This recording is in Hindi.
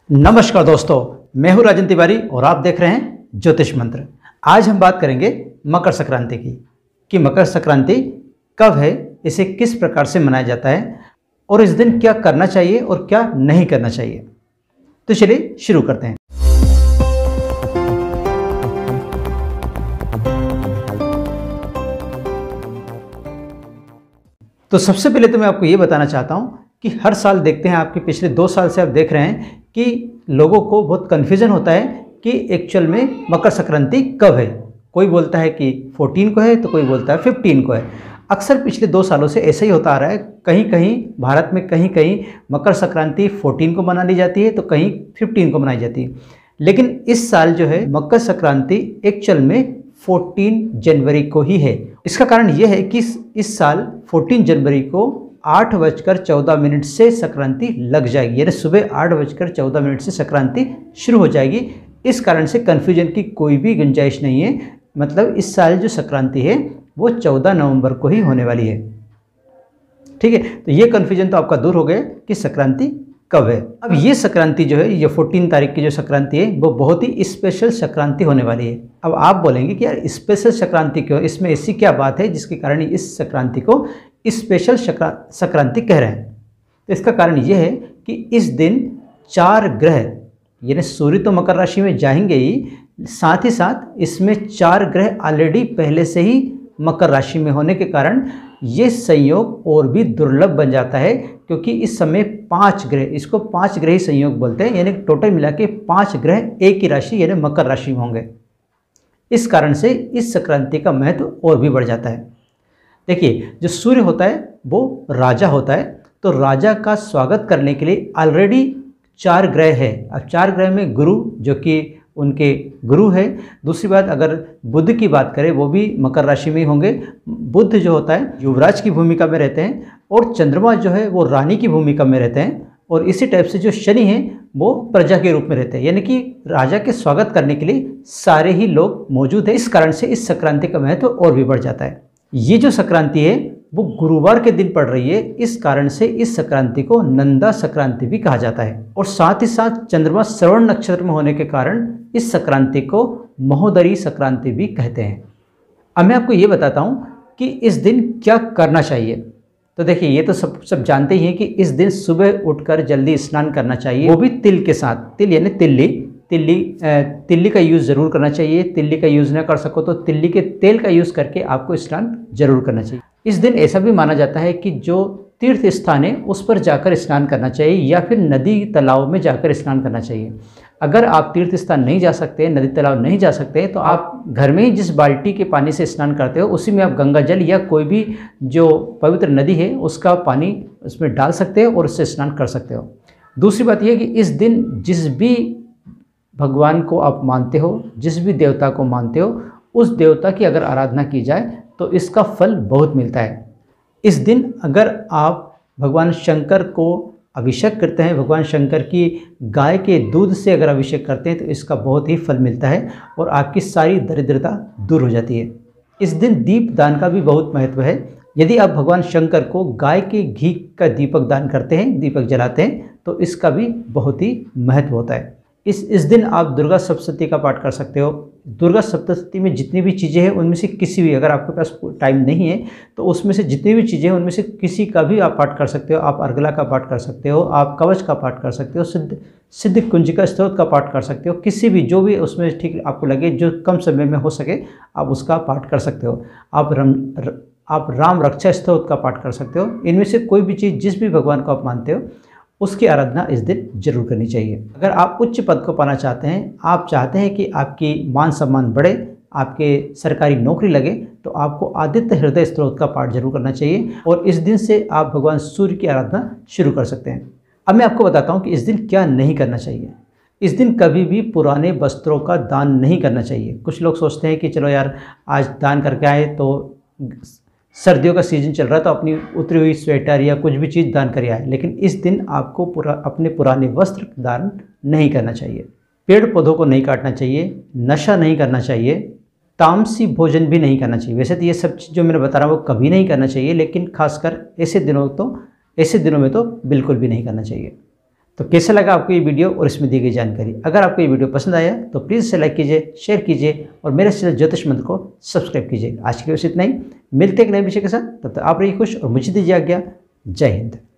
नमस्कार दोस्तों, मैं हूं राजन तिवारी और आप देख रहे हैं ज्योतिष मंत्र। आज हम बात करेंगे मकर संक्रांति की कि मकर संक्रांति कब है, इसे किस प्रकार से मनाया जाता है और इस दिन क्या करना चाहिए और क्या नहीं करना चाहिए। तो चलिए शुरू करते हैं। तो सबसे पहले तो मैं आपको ये बताना चाहता हूँ कि हर साल देखते हैं, आपके पिछले 2 साल से आप देख रहे हैं कि लोगों को बहुत कन्फ्यूजन होता है कि एक्चुअल में मकर संक्रांति कब है। कोई बोलता है कि 14 को है तो कोई बोलता है 15 को है। अक्सर पिछले 2 सालों से ऐसा ही होता आ रहा है। कहीं कहीं भारत में कहीं कहीं मकर संक्रांति 14 को मना ली जाती है तो कहीं 15 को मनाई जाती है। लेकिन इस साल जो है मकर संक्रांति एक्चुअल में 14 जनवरी को ही है। इसका कारण यह है कि इस साल 14 जनवरी को 8:14 से संक्रांति लग जाएगी, यानी सुबह 8:14 से संक्रांति शुरू हो जाएगी। इस कारण से कन्फ्यूजन की कोई भी गुंजाइश नहीं है। मतलब इस साल जो संक्रांति है वो 14 नवंबर को ही होने वाली है। ठीक है, तो ये कन्फ्यूजन तो आपका दूर हो गया कि संक्रांति कब है। अब ये संक्रांति जो है, ये 14 तारीख की जो संक्रांति है वो बहुत ही स्पेशल संक्रांति होने वाली है। अब आप बोलेंगे कि यार स्पेशल संक्रांति क्यों, इसमें ऐसी क्या बात है जिसके कारण इस संक्रांति को स्पेशल संक्रांति कह रहे हैं। तो इसका कारण यह है कि इस दिन 4 ग्रह, यानी सूर्य तो मकर राशि में जाएंगे ही, साथ ही साथ इसमें 4 ग्रह ऑलरेडी पहले से ही मकर राशि में होने के कारण ये संयोग और भी दुर्लभ बन जाता है। क्योंकि इस समय 5 ग्रह, इसको 5 ग्रही संयोग बोलते हैं, यानी टोटल मिला के 5 ग्रह एक ही राशि यानी मकर राशि में होंगे। इस कारण से इस संक्रांति का महत्व और भी बढ़ जाता है। देखिए, जो सूर्य होता है वो राजा होता है, तो राजा का स्वागत करने के लिए ऑलरेडी 4 ग्रह है। अब 4 ग्रह में गुरु, जो कि उनके गुरु है। दूसरी बात, अगर बुध की बात करें वो भी मकर राशि में ही होंगे। बुध जो होता है युवराज की भूमिका में रहते हैं और चंद्रमा जो है वो रानी की भूमिका में रहते हैं। और इसी टाइप से जो शनि है वो प्रजा के रूप में रहते हैं, यानी कि राजा के स्वागत करने के लिए सारे ही लोग मौजूद हैं। इस कारण से इस संक्रांति का महत्व और भी बढ़ जाता है। ये जो संक्रांति है वो गुरुवार के दिन पड़ रही है, इस कारण से इस संक्रांति को नंदा संक्रांति भी कहा जाता है। और साथ ही साथ चंद्रमा श्रवण नक्षत्र में होने के कारण इस संक्रांति को महोदरी संक्रांति भी कहते हैं। अब मैं आपको ये बताता हूँ कि इस दिन क्या करना चाहिए। तो देखिए, ये तो सब जानते ही हैं कि इस दिन सुबह उठकर जल्दी स्नान करना चाहिए, वो भी तिल के साथ। तिल यानी तिल्ली का यूज़ ज़रूर करना चाहिए। तिल्ली का यूज़ ना कर सको तो तिल्ली के तेल का यूज़ करके आपको स्नान जरूर करना चाहिए। इस दिन ऐसा भी माना जाता है कि जो तीर्थ स्थान है उस पर जाकर स्नान करना चाहिए या फिर नदी तालाब में जाकर स्नान करना चाहिए। अगर आप तीर्थ स्थान नहीं जा सकते, नदी तालाब नहीं जा सकते, तो आप घर में ही जिस बाल्टी के पानी से स्नान करते हो उसी में आप गंगा जल या कोई भी जो पवित्र नदी है उसका पानी उसमें डाल सकते हो और उससे स्नान कर सकते हो। दूसरी बात यह है कि इस दिन जिस भी भगवान को आप मानते हो, जिस भी देवता को मानते हो, उस देवता की अगर आराधना की जाए तो इसका फल बहुत मिलता है। इस दिन अगर आप भगवान शंकर को अभिषेक करते हैं, भगवान शंकर की गाय के दूध से अगर अभिषेक करते हैं तो इसका बहुत ही फल मिलता है और आपकी सारी दरिद्रता दूर हो जाती है। इस दिन दीप दान का भी बहुत महत्व है। यदि आप भगवान शंकर को गाय के घी का दीपक दान करते हैं, दीपक जलाते हैं, तो इसका भी बहुत ही महत्व होता है। इस दिन आप दुर्गा सप्तशती का पाठ कर सकते हो। दुर्गा सप्तशती में जितनी भी चीज़ें हैं उनमें से किसी भी, अगर आपके पास टाइम नहीं है तो उसमें से जितनी भी चीज़ें हैं उनमें से किसी का भी आप पाठ कर सकते हो। आप अर्गला का पाठ कर सकते हो, आप कवच का पाठ कर सकते हो, सिद्ध कुंजिका स्तोत्र का पाठ कर सकते हो। किसी भी जो भी उसमें ठीक आपको लगे, जो कम समय में हो सके, आप उसका पाठ कर सकते हो। आप राम रक्षा स्तोत्र का पाठ कर सकते हो। इनमें से कोई भी चीज़, जिस भी भगवान को आप मानते हो, उसकी आराधना इस दिन जरूर करनी चाहिए। अगर आप उच्च पद को पाना चाहते हैं, आप चाहते हैं कि आपकी मान सम्मान बढ़े, आपके सरकारी नौकरी लगे, तो आपको आदित्य हृदय स्तोत्र का पाठ जरूर करना चाहिए और इस दिन से आप भगवान सूर्य की आराधना शुरू कर सकते हैं। अब मैं आपको बताता हूँ कि इस दिन क्या नहीं करना चाहिए। इस दिन कभी भी पुराने वस्त्रों का दान नहीं करना चाहिए। कुछ लोग सोचते हैं कि चलो यार आज दान करके आए, तो सर्दियों का सीज़न चल रहा है तो अपनी उतरी हुई स्वेटर या कुछ भी चीज़ दान कर आए। लेकिन इस दिन आपको अपने पुराने वस्त्र दान नहीं करना चाहिए। पेड़ पौधों को नहीं काटना चाहिए, नशा नहीं करना चाहिए, तामसी भोजन भी नहीं करना चाहिए। वैसे तो ये सब चीज़ जो मैंने बता रहा हूँ वो कभी नहीं करना चाहिए, लेकिन खासकर ऐसे दिनों में तो बिल्कुल भी नहीं करना चाहिए। तो कैसा लगा आपको ये वीडियो और इसमें दी गई जानकारी? अगर आपको ये वीडियो पसंद आया तो प्लीज़ इसे लाइक कीजिए, शेयर कीजिए और मेरे चैनल ज्योतिष मंत्र को सब्सक्राइब कीजिए। आज के लिए बस इतना ही, मिलते हैं एक नए विषय के साथ। तब तक आप रहिए खुश और मुझे दीजिए आज्ञा। जय हिंद।